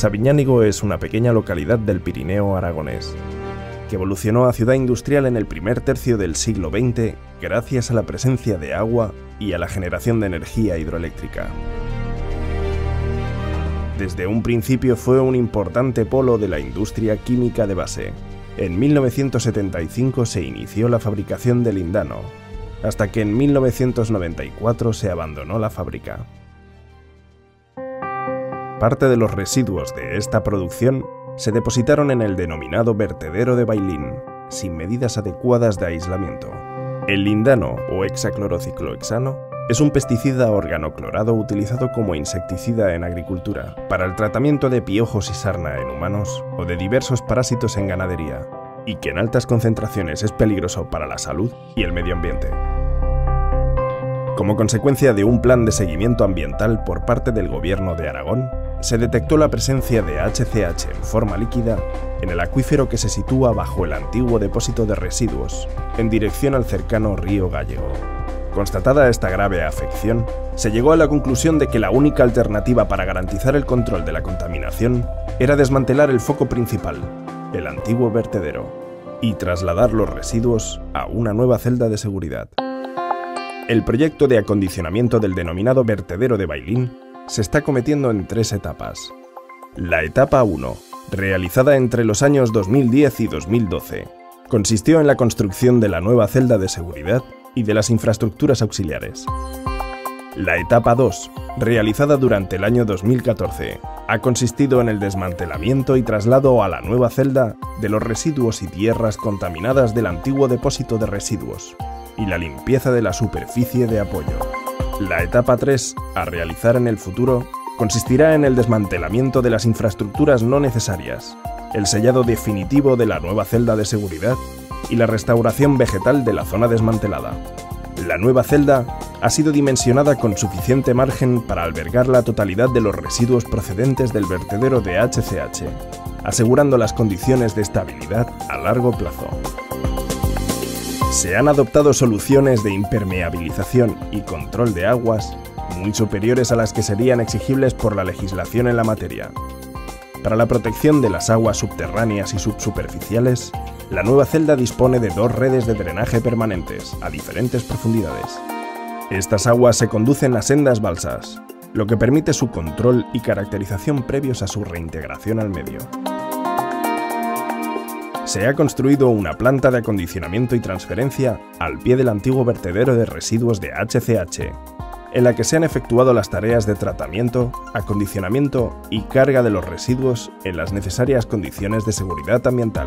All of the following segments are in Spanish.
Sabiñánigo es una pequeña localidad del Pirineo aragonés, que evolucionó a ciudad industrial en el primer tercio del siglo XX gracias a la presencia de agua y a la generación de energía hidroeléctrica. Desde un principio fue un importante polo de la industria química de base. En 1975 se inició la fabricación de lindano, hasta que en 1994 se abandonó la fábrica. Parte de los residuos de esta producción se depositaron en el denominado vertedero de Bailín, sin medidas adecuadas de aislamiento. El lindano o hexaclorociclohexano es un pesticida organoclorado utilizado como insecticida en agricultura, para el tratamiento de piojos y sarna en humanos o de diversos parásitos en ganadería, y que en altas concentraciones es peligroso para la salud y el medio ambiente. Como consecuencia de un plan de seguimiento ambiental por parte del Gobierno de Aragón, se detectó la presencia de HCH en forma líquida en el acuífero que se sitúa bajo el antiguo depósito de residuos, en dirección al cercano río Gállego. Constatada esta grave afección, se llegó a la conclusión de que la única alternativa para garantizar el control de la contaminación era desmantelar el foco principal, el antiguo vertedero, y trasladar los residuos a una nueva celda de seguridad. El proyecto de acondicionamiento del denominado vertedero de Bailín se está cometiendo en 3 etapas. La etapa 1, realizada entre los años 2010 y 2012, consistió en la construcción de la nueva celda de seguridad y de las infraestructuras auxiliares. La etapa 2, realizada durante el año 2014, ha consistido en el desmantelamiento y traslado a la nueva celda de los residuos y tierras contaminadas del antiguo depósito de residuos y la limpieza de la superficie de apoyo. La etapa 3, a realizar en el futuro, consistirá en el desmantelamiento de las infraestructuras no necesarias, el sellado definitivo de la nueva celda de seguridad y la restauración vegetal de la zona desmantelada. La nueva celda ha sido dimensionada con suficiente margen para albergar la totalidad de los residuos procedentes del vertedero de HCH, asegurando las condiciones de estabilidad a largo plazo. Se han adoptado soluciones de impermeabilización y control de aguas muy superiores a las que serían exigibles por la legislación en la materia. Para la protección de las aguas subterráneas y subsuperficiales, la nueva celda dispone de 2 redes de drenaje permanentes a diferentes profundidades. Estas aguas se conducen a sendas balsas, lo que permite su control y caracterización previos a su reintegración al medio. Se ha construido una planta de acondicionamiento y transferencia al pie del antiguo vertedero de residuos de HCH, en la que se han efectuado las tareas de tratamiento, acondicionamiento y carga de los residuos en las necesarias condiciones de seguridad ambiental.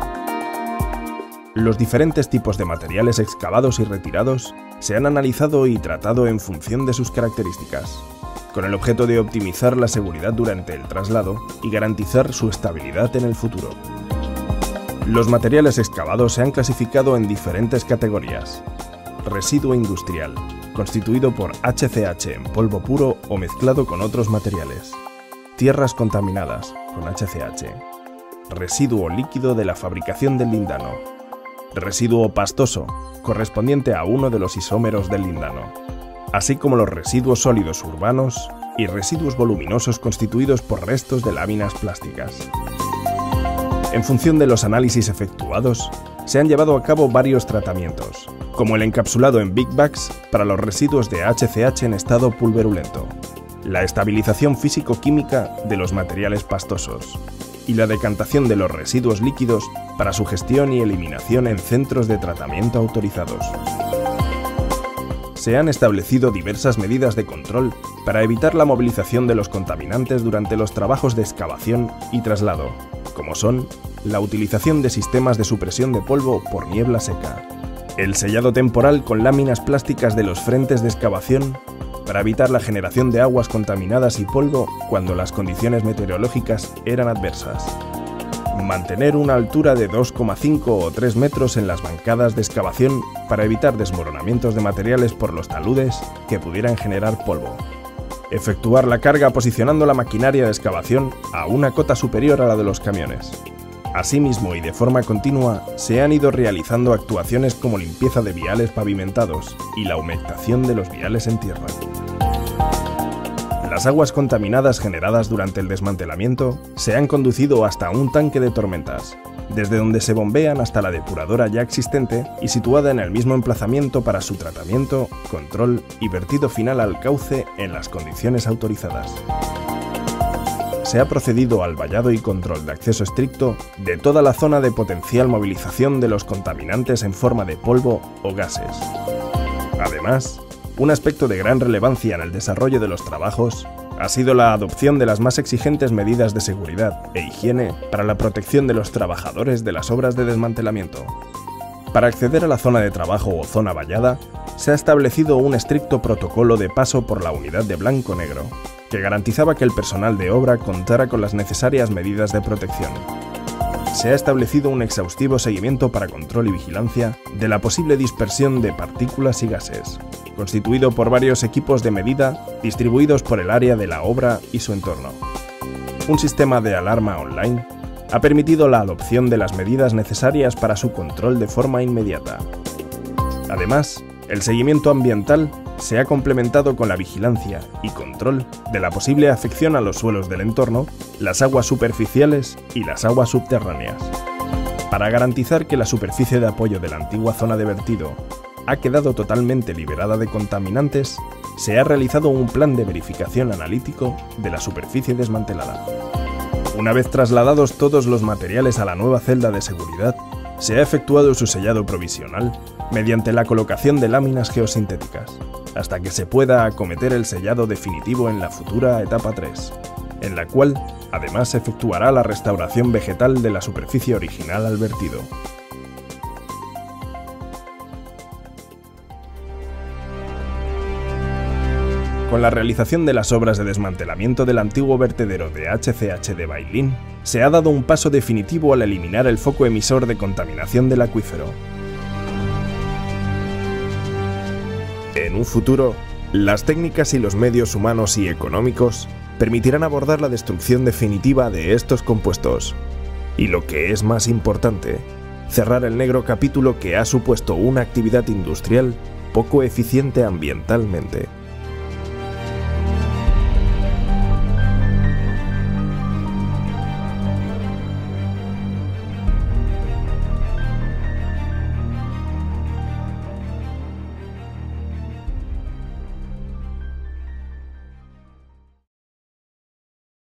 Los diferentes tipos de materiales excavados y retirados se han analizado y tratado en función de sus características, con el objeto de optimizar la seguridad durante el traslado y garantizar su estabilidad en el futuro. Los materiales excavados se han clasificado en diferentes categorías. Residuo industrial, constituido por HCH en polvo puro o mezclado con otros materiales. Tierras contaminadas, con HCH. Residuo líquido de la fabricación del lindano. Residuo pastoso, correspondiente a uno de los isómeros del lindano. Así como los residuos sólidos urbanos y residuos voluminosos constituidos por restos de láminas plásticas. En función de los análisis efectuados, se han llevado a cabo varios tratamientos, como el encapsulado en Big Bags para los residuos de HCH en estado pulverulento, la estabilización físico-química de los materiales pastosos y la decantación de los residuos líquidos para su gestión y eliminación en centros de tratamiento autorizados. Se han establecido diversas medidas de control para evitar la movilización de los contaminantes durante los trabajos de excavación y traslado, como son la utilización de sistemas de supresión de polvo por niebla seca, el sellado temporal con láminas plásticas de los frentes de excavación para evitar la generación de aguas contaminadas y polvo cuando las condiciones meteorológicas eran adversas, mantener una altura de 2,5 o 3 metros en las bancadas de excavación para evitar desmoronamientos de materiales por los taludes que pudieran generar polvo, efectuar la carga posicionando la maquinaria de excavación a una cota superior a la de los camiones. Asimismo y de forma continua, se han ido realizando actuaciones como limpieza de viales pavimentados y la humectación de los viales en tierra. Las aguas contaminadas generadas durante el desmantelamiento se han conducido hasta un tanque de tormentas, desde donde se bombean hasta la depuradora ya existente y situada en el mismo emplazamiento para su tratamiento, control y vertido final al cauce en las condiciones autorizadas. Se ha procedido al vallado y control de acceso estricto de toda la zona de potencial movilización de los contaminantes en forma de polvo o gases. Además, un aspecto de gran relevancia en el desarrollo de los trabajos ha sido la adopción de las más exigentes medidas de seguridad e higiene para la protección de los trabajadores de las obras de desmantelamiento. Para acceder a la zona de trabajo o zona vallada, se ha establecido un estricto protocolo de paso por la unidad de blanco-negro, que garantizaba que el personal de obra contara con las necesarias medidas de protección. Se ha establecido un exhaustivo seguimiento para control y vigilancia de la posible dispersión de partículas y gases, constituido por varios equipos de medida distribuidos por el área de la obra y su entorno. Un sistema de alarma online ha permitido la adopción de las medidas necesarias para su control de forma inmediata. Además, el seguimiento ambiental se ha complementado con la vigilancia y control de la posible afección a los suelos del entorno, las aguas superficiales y las aguas subterráneas. Para garantizar que la superficie de apoyo de la antigua zona de vertido ha quedado totalmente liberada de contaminantes, se ha realizado un plan de verificación analítico de la superficie desmantelada. Una vez trasladados todos los materiales a la nueva celda de seguridad, se ha efectuado su sellado provisional mediante la colocación de láminas geosintéticas, hasta que se pueda acometer el sellado definitivo en la futura etapa 3, en la cual además se efectuará la restauración vegetal de la superficie original al vertido. Con la realización de las obras de desmantelamiento del antiguo vertedero de HCH de Bailín, se ha dado un paso definitivo al eliminar el foco emisor de contaminación del acuífero. En un futuro, las técnicas y los medios humanos y económicos permitirán abordar la destrucción definitiva de estos compuestos. Y lo que es más importante, cerrar el negro capítulo que ha supuesto una actividad industrial poco eficiente ambientalmente.